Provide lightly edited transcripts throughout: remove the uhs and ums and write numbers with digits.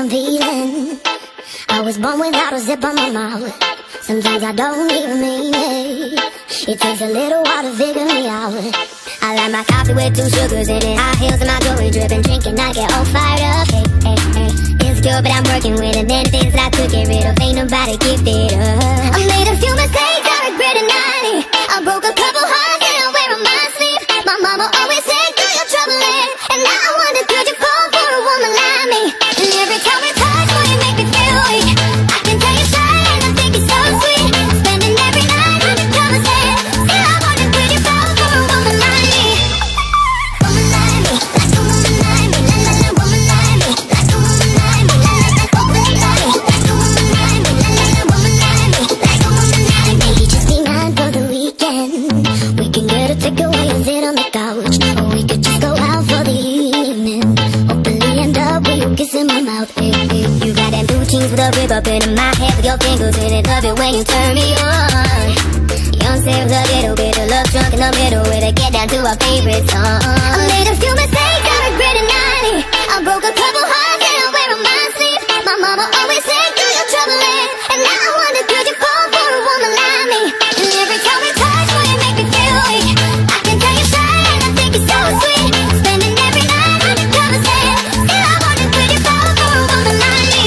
I'm feeling. I was born without a zip on my mouth. Some things I don't even mean it. It takes a little while to figure me out. I like my coffee with 2 sugars in it. High heels and my jewelry dripping. Drinking, I get all fired up. Hey, hey, hey. Insecure, but I'm working with it. Many things that I could get rid of. Ain't nobody gifted up. I made a few mistakes, I regret it not. I broke a couple hearts and I wear on my sleeve. My mama always said, do your troubling. And now I wonder, could you fall for a woman like me? And every time we touch, boy, you make me feel weak. I can tell you're shy and I think you're so sweet. Spending every night undercover saying, still I wonder, could you fall for a woman like me? Woman like me, like a woman like me. La la la, woman like me, like a woman like me. La la la, woman like me, like a woman like me. La la la, woman like me, like a woman like me. Maybe just be mine for the weekend. We can get a takeaway and sit on the couch, or we could just go out for the evening. Hopefully end up with you kissing my mouth. Hey, hey. You got them 2 jeans with a rip up in my head with your fingers in it. Love it when you turn me on. Young Sam with a little bit of love drunk in the middle with a get down to our favorite song. I made a few mistakes, I regret it not. I broke a couple hearts and I wear on my sleeve. My mama always said, do your troubling. And now I wonder, could you fall for a woman like me? And every time we touch, boy, you make me feel weak. I can tell you're shy and I think you're so sweet. Spending every night undercover saying, still I wonder, could you fall for a woman like me?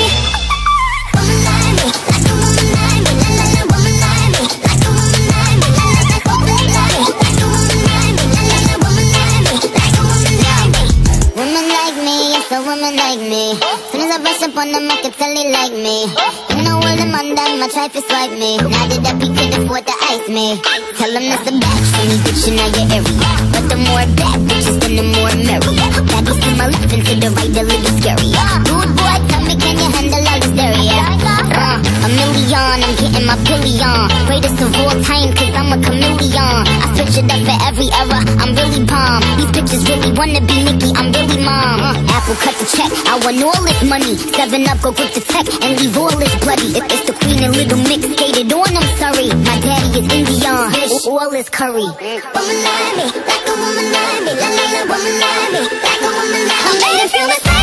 Woman like me, like a woman like me. La la la, woman like me, like a woman like me. La la la, woman like me, like a woman like me. La la la, woman like me, like a woman like me. Woman like me, yes, a woman like me. Soon as I brush up on them, I can tell they like me. You know all them on them, I try to swipe me. Now that I peek to the fourth to ice me. Tell them that's the back, any bitch in your area. But the more bad bitches, then the more merry. Baddies to my left and to the right, a little scary. Dude, boy, tell me, can you handle all this area? A million, I'm getting my billion. Greatest of all time, cause I'm a chameleon. I switch it up for every era, I'm really bomb. These bitches really wanna be Nicki, I'm really mom. Apple cut the check, I want all this money. 7-Up, go grip the tech, and leave all this bloody. It's the Queen and Little Mix, skated on, I'm sorry. My daddy is Indian, all this curry. Woman like me, like a woman like me. La la la, woman like me, like a woman like me. I made it feel the same.